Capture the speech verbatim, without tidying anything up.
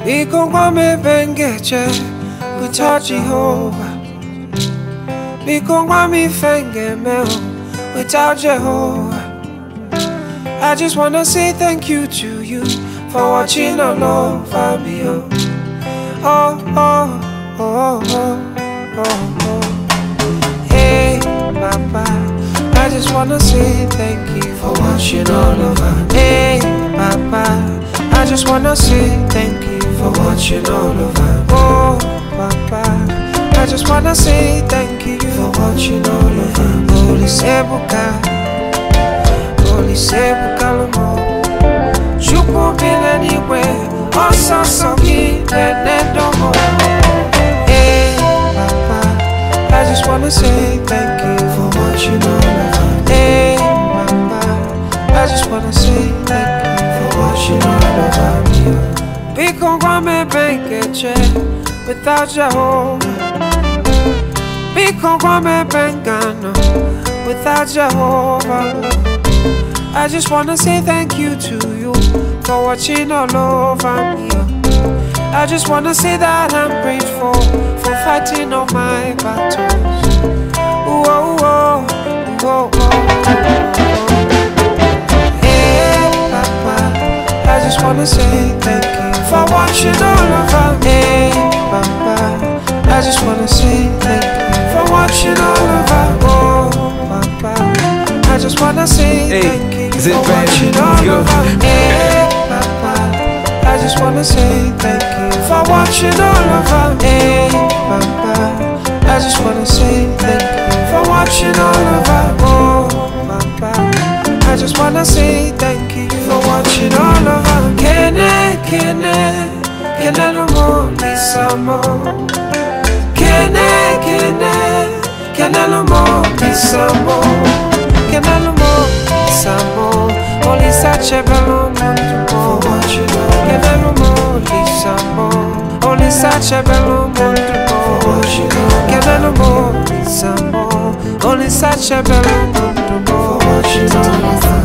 Biko me bengeche without Jehovah. Biko me fenge meo without Jehovah. I just wanna say thank you to you for watching all over me. Oh, oh, oh, oh, oh, oh, oh. Hey, Papa, I just wanna say thank you for watching all over me. Hey, Papa, I just wanna say thank you for watching all over me. Oh, Papa, I just wanna say thank you for watching all over me. Holy Sebuka, Holy Sebuka Lomo, Chupo bin anywhere, Osa Soki, Nenedomo. Hey, Papa, I just wanna say thank you for watching all over me. Hey, Papa, I just wanna say thank you for watching all over me. Biko me bengeche without Jehovah. Biko me bengano without Jehovah. I just wanna say thank you to you for watching all over me. I just wanna say that I'm grateful for fighting all my battles. Whoa, whoa, whoa, whoa. Hey, Papa, I just wanna say thank you for watching all over me. Hey, Papa, I just wanna say thank you for watching all over me. Oh, Papa, I just wanna say hey, thank you for watching all over me. Hey, Papa, I just wanna say thank you for watching all over me. Hey, Papa, I just wanna say thank you for watching all over me. Oh, Papa, I just wanna say thank you for watching all over me. Kene, kene, kene no more, Lisa mo. Kene, kene, kene no more, Lisa mo. Kene no more, Lisa mo. Only such a bello mundo mo. Kene no more, Lisa mo. Only such a bello mundo mo. Kene no more, Lisa mo. Only such a bello mundo mo.